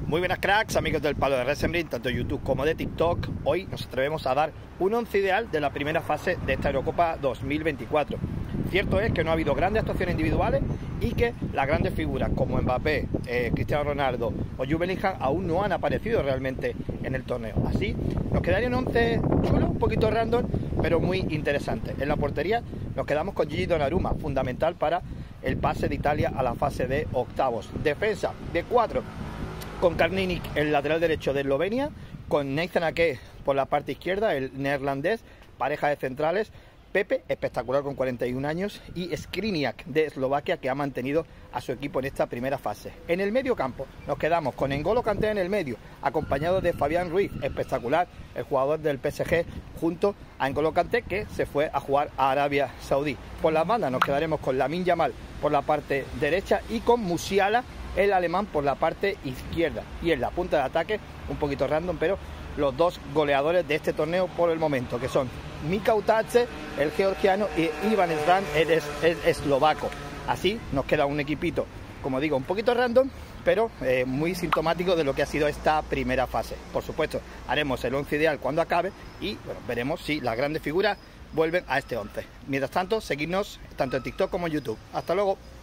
Muy buenas cracks, amigos del Palo de Wrestling, tanto de YouTube como de TikTok. Hoy nos atrevemos a dar un once ideal de la primera fase de esta Eurocopa 2024. Cierto es que no ha habido grandes actuaciones individuales y que las grandes figuras como Mbappé, Cristiano Ronaldo o Jude Bellingham aún no han aparecido realmente en el torneo. Así nos quedaría un once chulo, un poquito random, pero muy interesante. En la portería nos quedamos con Gigi Donnarumma, fundamental para el pase de Italia a la fase de octavos. Defensa de 4 con Krajinic, el lateral derecho de Eslovenia, con Nathan Ake por la parte izquierda, el neerlandés, pareja de centrales, Pepe, espectacular con 41 años, y Skriniar de Eslovaquia, que ha mantenido a su equipo en esta primera fase. En el medio campo nos quedamos con N'Golo Kanté en el medio, acompañado de Fabián Ruiz, espectacular, el jugador del PSG, junto a N'Golo Kanté, que se fue a jugar a Arabia Saudí. Por las bandas nos quedaremos con Lamine Yamal por la parte derecha y con Musiala, el alemán, por la parte izquierda. Y en la punta de ataque, un poquito random, pero los dos goleadores de este torneo por el momento, que son Mika Utace, el georgiano, y Ivan Zdan, el eslovaco. Así nos queda un equipito, como digo, un poquito random, pero muy sintomático de lo que ha sido esta primera fase. Por supuesto, haremos el once ideal cuando acabe y bueno, veremos si las grandes figuras vuelven a este once. Mientras tanto, seguidnos tanto en TikTok como en YouTube. Hasta luego.